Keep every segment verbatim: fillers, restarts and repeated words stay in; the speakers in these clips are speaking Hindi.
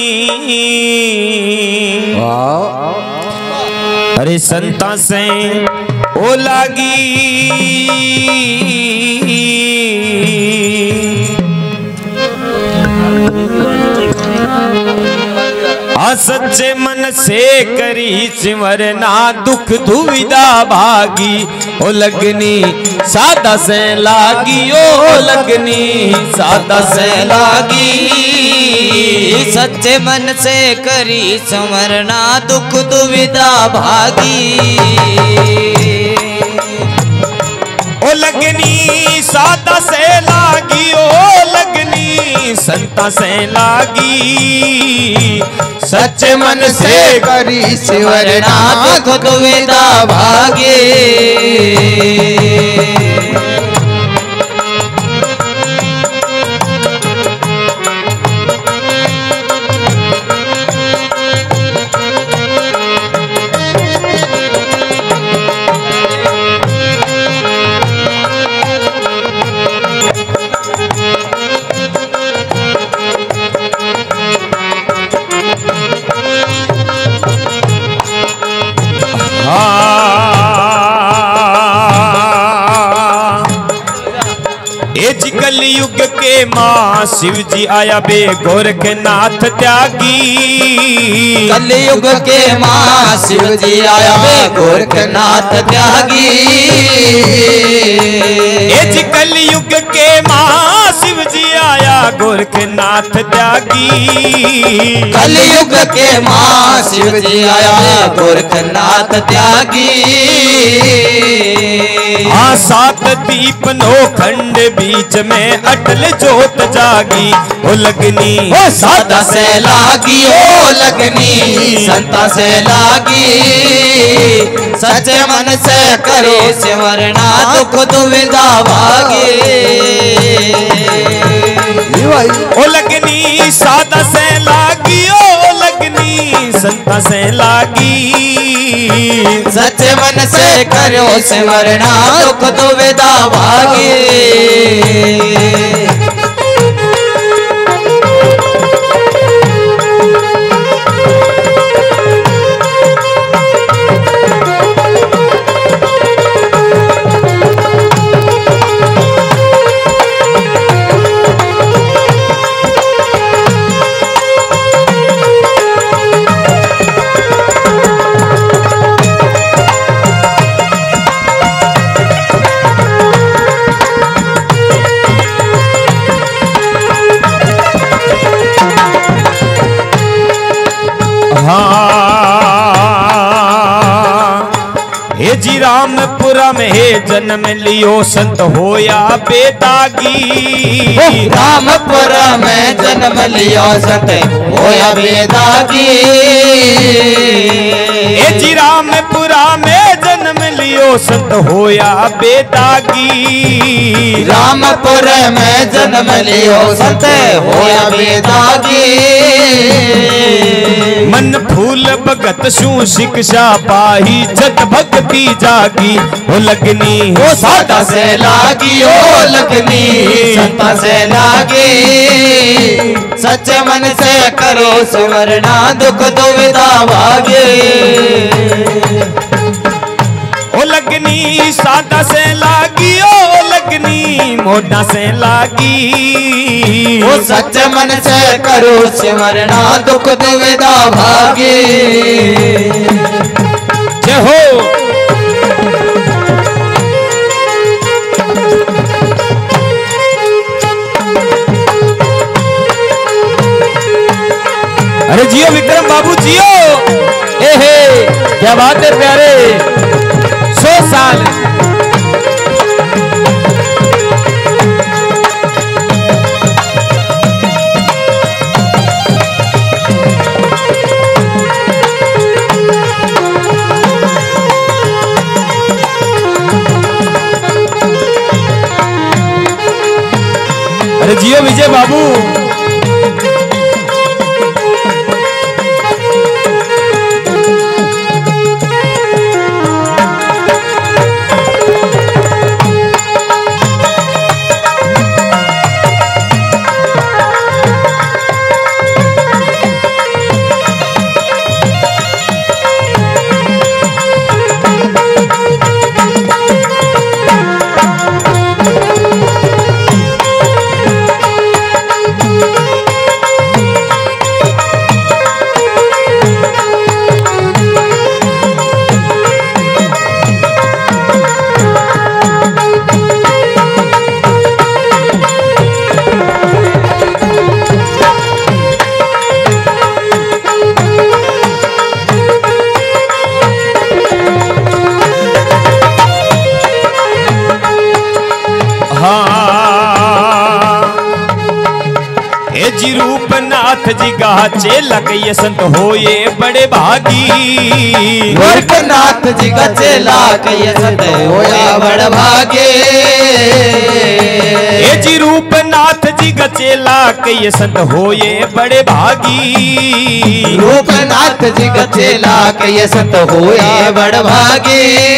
अरे संता से ओ लागी आ सच्चे मन से करी सिमरना दुख दुविधा भागी ओ लगनी सादा से लागी ओ लगनी सादा से लागी सच्चे मन से करी सिमरना दुख दुविधा भागी ओ लगनी सादा से लागी ओ लगनी संता से लागी सच्चे मन से करी सिमरना दुख दुविधा भागी कलयुग के माँ शिव जी आया बे गोरखनाथ त्यागी कलयुग के माँ शिव जी आया बे गोरखनाथ त्यागी एज कलयुग के माँ शिव जी आया गोरखनाथ त्यागी कलयुग के माँ शिव जी आया गोरखनाथ त्यागी हाँ सात दीप नो खंड बीच में अटल जोत जागी ओ लगनी ओ सादा से लागी ओ लगनी संता से लागी सच्चे मन से करो सिमरना दुख दुविधा भागी ओ लगनी सादा से लागी ओ लगनी संता से लागी सच्चे मन से करो सिमरना दुख दुविधा भागी हे जी रामपुरा में हे जन्म लियो संत होया बेदागी रामपुरा में जन्म लियो संत होया बेदागी हे जी रामपुरा में जन्म लियो संत होया बेदागी रामपुर में जन्म लियो संत होया बेदागी मन फूल भगत शू शिक्षा पाही जत भक्ति जागी ओ लगनी ओ सादा से लागी ओ लगनी संता से लागी सच्चे मन से करो सिमरना दुख दुविधा भागी ओ लगनी सादा से लागी ओ लगनी मोटा से लागी ओ सच्चे मन से करो सिमरना दुख दुविधा भागी जय हो। अरे जियो विक्रम बाबू जियो, ए हे क्या बात है प्यारे, सौ साल। अरे जियो विजय बाबू। जी का चेला कई संत होए बड़े भागी। गोरखनाथ जी का चेला कई संत होया बड़ भागे। ए जी रूपनाथ जी का चेला कई संत होए बड़े भागी। रूपनाथ जी का चेला कई संत होए बड़ भागे।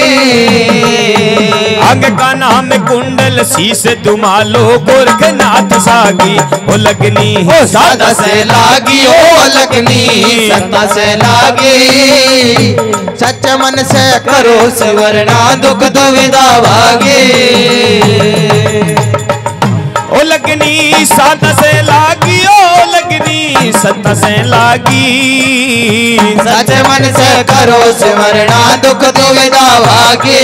अंग का नाम कुंडल शीस दुमालो गोरखनाथ सागी। ओ लगनी ओ सादा से लागी ओ लगनी संता से लागी। सच मन से करो सिवरना दुख दुविधा भागे। ओ लगनी सादा से लागी ओ लगनी संता से लागी। सच मन से करो सिमरना दुख दुविधा भागे।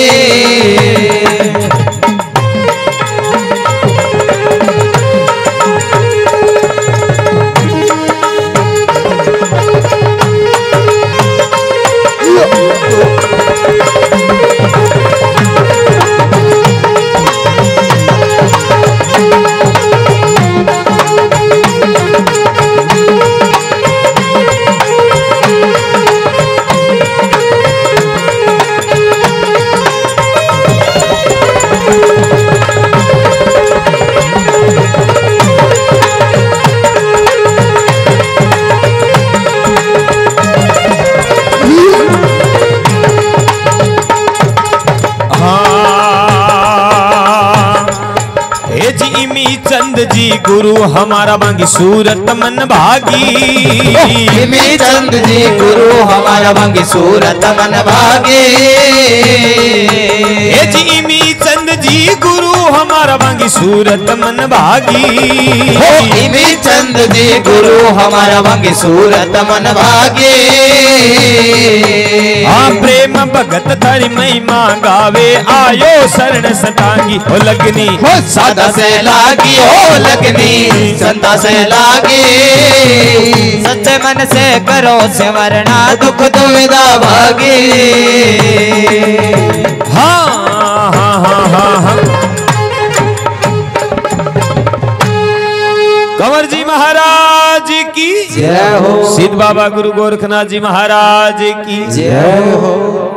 चंद जी गुरु हमारा मांगी सूरत मन भागी। में चंद जी गुरु हमारा मांगी सूरत मन भागे। ए जी मी चंद जी गुरु हमारा मांगी सूरत मन भागी। में चंद जी गुरु हमारा मांगी सूरत मन भागे। हाँ प्रेम भगत धरि महिमा गावे आयो शरण सतांगी। हो लगनी हो सादा से लागी हो लगनी संता से लागी। सच्चे मन से करो सिमरना दुख दुविधा भागी। हाँ हाँ हाँ हाँ हाँ कंवर जी महाराज की जय हो। सिद्ध बाबा गुरु गोरखनाथ जी महाराज की जय हो।